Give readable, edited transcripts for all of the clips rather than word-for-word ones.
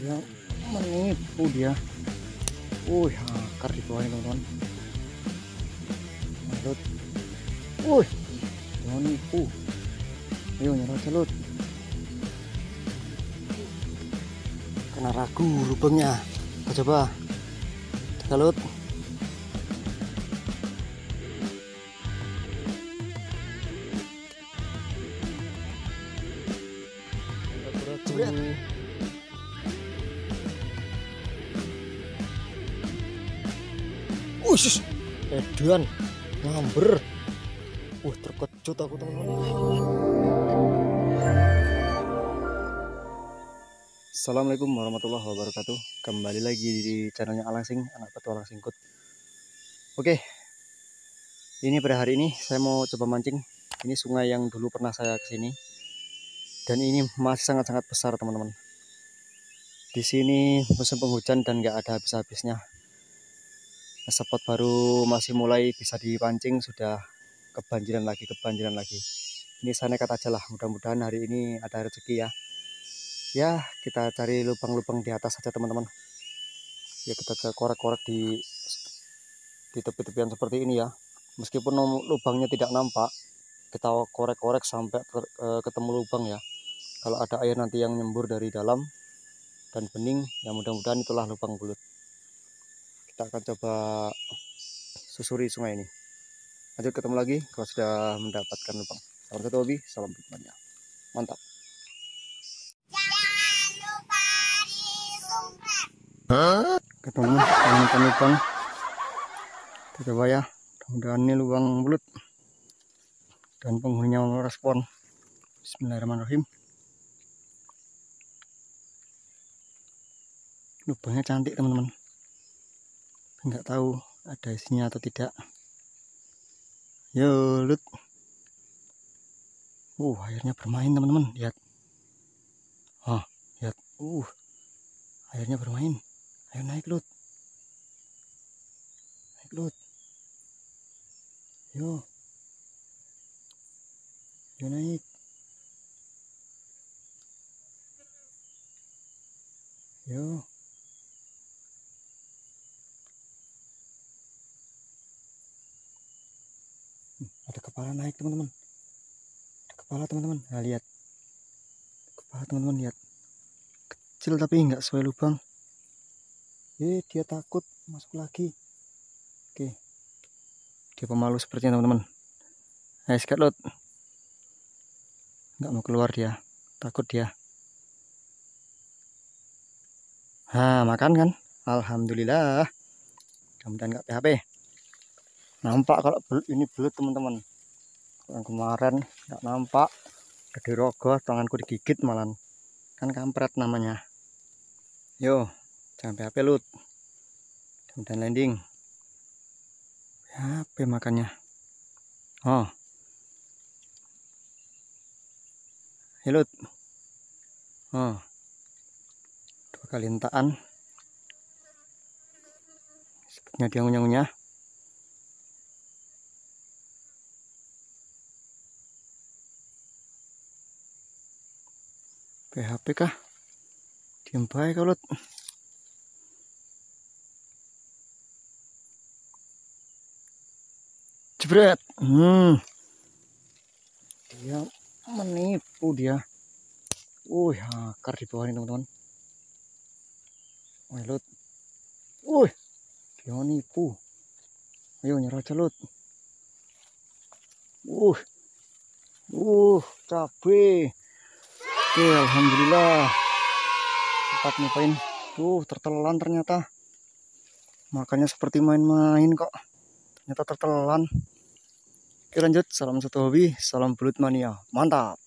Dia menipu dia. Akar di bawah ini teman-teman. Lut. Menipu. Ayo nyerah aja Lut. Kena ragu lubangnya. Coba. Jaga Lut. Jebret. Edan ngamber. Terkejut aku teman-teman. Assalamualaikum warahmatullahi wabarakatuh. Kembali lagi di channelnya Alangsing, anak petualang singkut. Oke, ini pada hari ini saya mau coba mancing. Ini sungai yang dulu pernah saya kesini, dan ini masih sangat-sangat besar teman-teman. Di sini musim penghujan dan nggak ada habis-habisnya. Spot baru masih mulai bisa dipancing sudah kebanjiran lagi. Ini saya nekat aja lah, mudah-mudahan hari ini ada rezeki ya. Kita cari lubang-lubang di atas saja teman-teman. Ya kita korek-korek di tepi-tepian seperti ini ya. Meskipun lubangnya tidak nampak, kita korek-korek sampai ketemu lubang ya. Kalau ada air nanti yang nyembur dari dalam dan bening, ya mudah-mudahan itulah lubang belut. Kita akan coba susuri sungai ini. Lanjut ketemu lagi kalau sudah mendapatkan lubang. Salam satu hobi, salam berikutnya. Mantap. Ketemu menemukan lubang. Kita coba ya. Mudah-mudahan ini lubang belut dan penghuninya merespon. Bismillahirrahmanirrahim. Lubangnya cantik teman-teman. Nggak tahu ada isinya atau tidak. Yo Lut. Airnya bermain teman-teman, lihat. Lihat. Airnya bermain. Ayo naik Lut. Naik Lut. Yo naik. Yo. Ada kepala naik teman-teman. Ada kepala teman-teman. Nah lihat. Kepala teman-teman lihat. Kecil tapi nggak sesuai lubang. Dia takut masuk lagi. Oke. Dia pemalu sepertinya teman-teman. Ayo sikat Lut. Nggak mau keluar dia. Takut dia. Makan kan? Alhamdulillah. Mudah-mudahan nggak PHP. Nampak kalau ini belut teman-teman. Yang kemarin nggak nampak. Gede rogoh, tanganku digigit malah. Kan kampret namanya. Yo, jangan PHP Lut. Mudah-mudahan landing. PHP makannya. Lut. 2 kali entaan. Sepertinya dia ngunyah-ngunyah. PHP kah? Diem baik kau Lut. Jebret. Dia menipu dia. Akar di bawah ini teman-teman. Lut. Dia menipu. Ayo nyerah aja Lut. Cabe. Oke, alhamdulillah. Tempat nyobain. Tertelan ternyata. Makanya seperti main-main kok. Ternyata tertelan. Oke lanjut. Salam satu hobi. Salam belut mania. Mantap.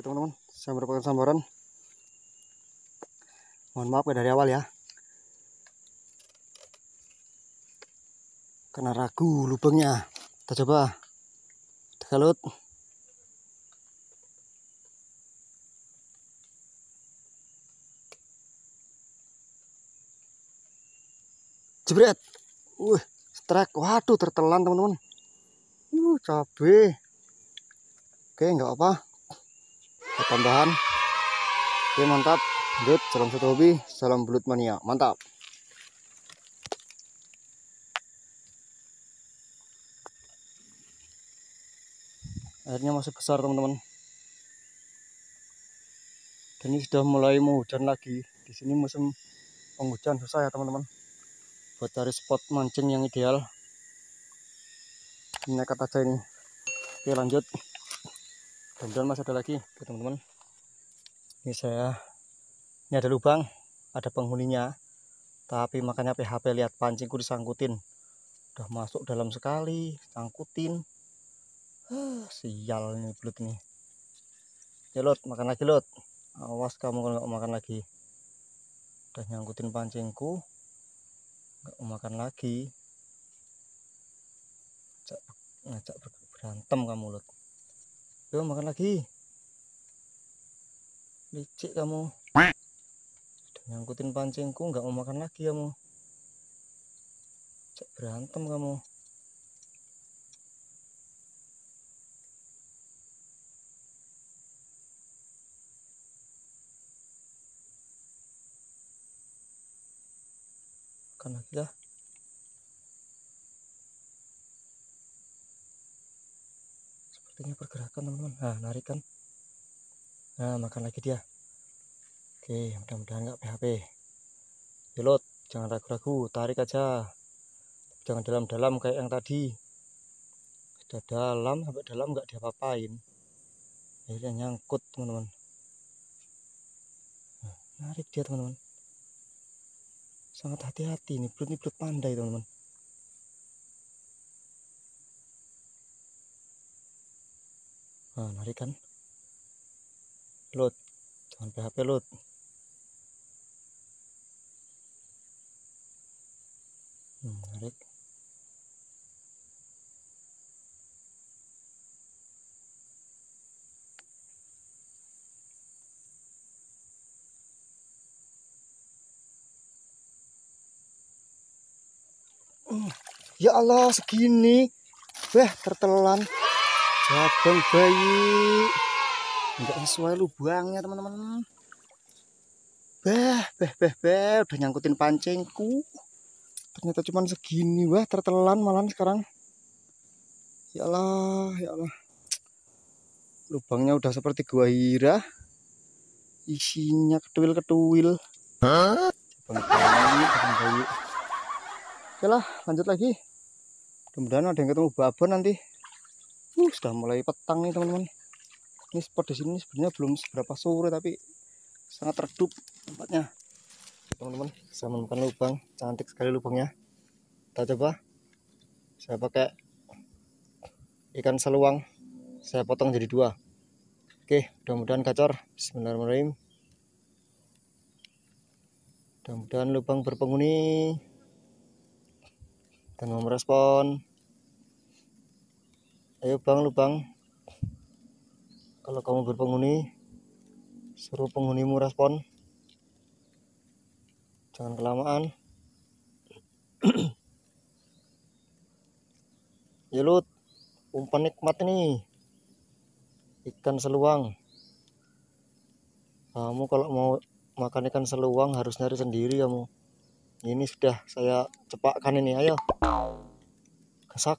teman-teman, saya mendapatkan sambaran. Mohon maaf ya dari awal ya, karena ragu lubangnya. Kita coba kalut. Jebret. Strike. Waduh, tertelan teman-teman. Cabe. Oke, nggak apa. Tambahan. Oke, mantap. Lanjut, salam satu hobi, salam belut mania. Mantap. Airnya masih besar teman-teman. Dan ini sudah mulai mau hujan lagi. Di sini musim penghujan susah ya teman-teman. Buat cari spot mancing yang ideal. Nekat aja ini. Oke, lanjut. Kemudian masih ada lagi, oke teman-teman. Ini ada lubang, ada penghuninya. Tapi makanya PHP lihat pancingku disangkutin. Udah masuk dalam sekali, sangkutin. Sial ini belut ini. Ya Lot, makan lagi Lot. Awas kamu kalau nggak makan lagi. Udah nyangkutin pancingku, nggak mau makan lagi. Ngajak berantem kamu Lot. Yuk makan lagi. Licik kamu. Udah nyangkutin pancingku, nggak mau makan lagi kamu. Ngajak berantem kamu. Makan lagi lah. Sepertinya pergerakan teman-teman. Nah, narik kan. Nah, makan lagi dia. Oke, mudah-mudahan nggak PHP. Pilot, jangan ragu-ragu, tarik aja. Jangan dalam-dalam kayak yang tadi. Sudah dalam, sampai dalam nggak diapa-apain. Akhirnya nyangkut teman-teman. Nah, narik dia teman-teman. Sangat hati-hati nih, belut ini belut pandai teman-teman. Nah, narik kan. Lot, jangan PHP Lot. Narik. Ya Allah, segini. Tertelan. Jabang bayi. Enggak sesuai lubangnya teman-teman. Udah nyangkutin pancingku. Ternyata cuma segini. Tertelan malah sekarang. Ya Allah, ya Allah. Lubangnya udah seperti gua Hira. Isinya ketuil-ketuil. Jabang bayi. Oke lah, lanjut lagi. Mudah-mudahan ada yang ketemu babon nanti. Sudah mulai petang nih teman-teman. Ini spot di sini sebenarnya belum seberapa sore tapi sangat redup tempatnya. Teman-teman, saya menemukan lubang, cantik sekali lubangnya. Kita coba. Saya pakai ikan seluang. Saya potong jadi 2. Oke, mudah-mudahan gacor. Bismillahirrahmanirrahim. Mudah-mudahan lubang berpenghuni dan mau merespon. Ayo bang, lubang. Kalau kamu berpenghuni, suruh penghunimu respon. Jangan kelamaan. Ya Lut, umpan nikmat nih. Ikan seluang. Kamu kalau mau makan ikan seluang harus nyari sendiri kamu. Ini sudah saya cepakkan ini. Ayo. Gasak.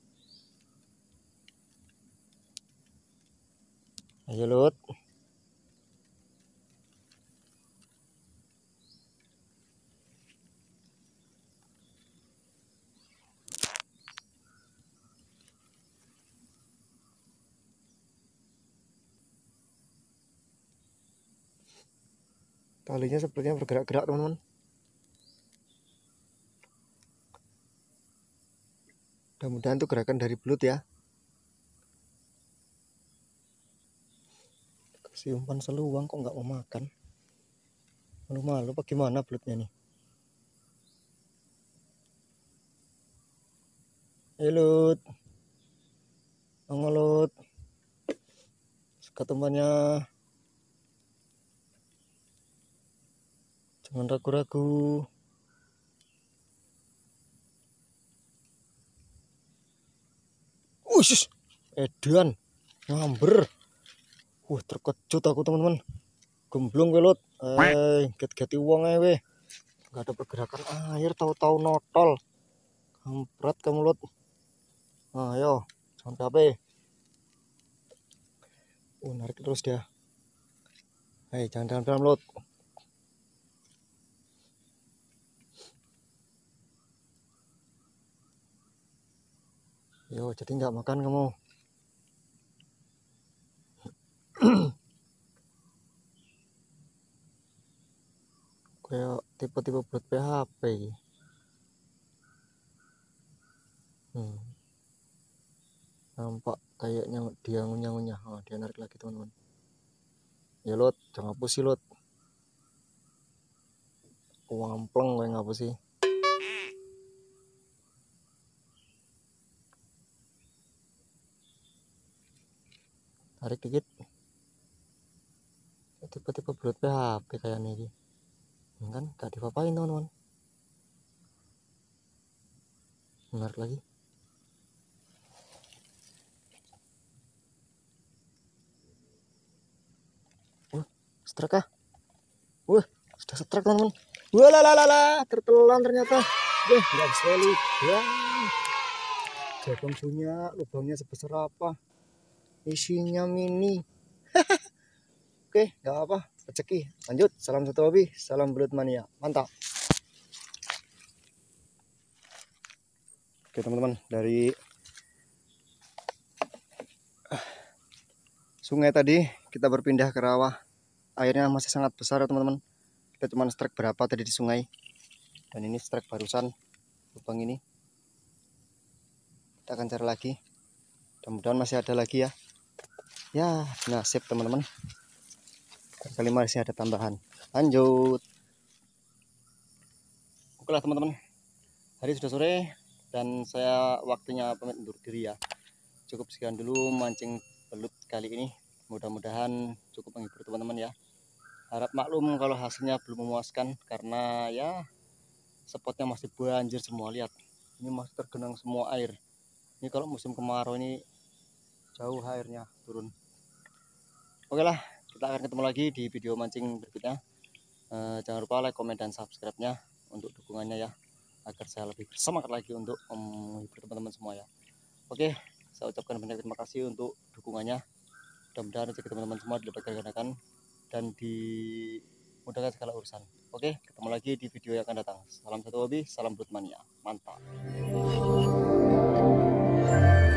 Ayo Lut. Talinya sepertinya bergerak-gerak teman-teman. Mudah-mudahan itu gerakan dari belut ya. Si umpan seluang kok nggak mau makan. Malu-malu apa gimana belutnya nih? Lut, Lut, ketumpannya. Jangan ragu-ragu. Ush, edan, ngamber. Terkejut aku teman-teman. Gemblong Lut. Get-geti wong we. Gak ada pergerakan air, tahu-tahu notol. Kampret kamu Lut. Ayo, jangan capek. Narik terus dia. Hei, jangan dalam-dalam Lut. Yo, jadi nggak makan kamu. Kayak tipe-tipe belut PHP. Nampak kayaknya dia ngunyah-ngunyah. Dia narik lagi teman-teman. Ya Lut, jangan hapus sih Lut. Wampleng kayak ngapus sih. Tarik dikit. Tipe-tipe belut PHP kayaknya ini. Kan gak dipapain teman-teman. Menarik lagi. Strike kah? Sudah strike teman-teman. Walalala, tertelan ternyata. Nggak bisa lubang. Jagung punya lubangnya sebesar apa? Isinya mini. Oke, nggak apa, rezeki. Lanjut, salam satu hobi, salam belut mania, mantap. Oke teman-teman, dari sungai tadi kita berpindah ke rawa. Airnya masih sangat besar ya teman-teman. Kita cuma strike berapa tadi di sungai. Dan ini strike barusan lubang ini. Kita akan cari lagi. Mudah-mudahan masih ada lagi ya. Ya, nasib teman-teman. Kali masih ada tambahan. Lanjut. Oke lah teman-teman. Hari sudah sore dan saya waktunya pamit undur diri ya. Cukup sekian dulu mancing belut kali ini. Mudah-mudahan cukup menghibur teman-teman ya. Harap maklum kalau hasilnya belum memuaskan karena ya spotnya masih banjir semua. Lihat, ini masih tergenang semua air. Ini kalau musim kemarau ini jauh airnya turun. Oke lah, kita akan ketemu lagi di video mancing berikutnya. Jangan lupa like, komen, dan subscribe-nya untuk dukungannya ya, agar saya lebih bersemangat lagi untuk menghibur teman-teman semua ya. Oke, saya ucapkan banyak terima kasih untuk dukungannya. Mudah-mudahan rezeki teman-teman semua dilipat gandakan dan dimudahkan segala urusan. Oke, ketemu lagi di video yang akan datang. Salam satu hobi, salam belut mania, mantap.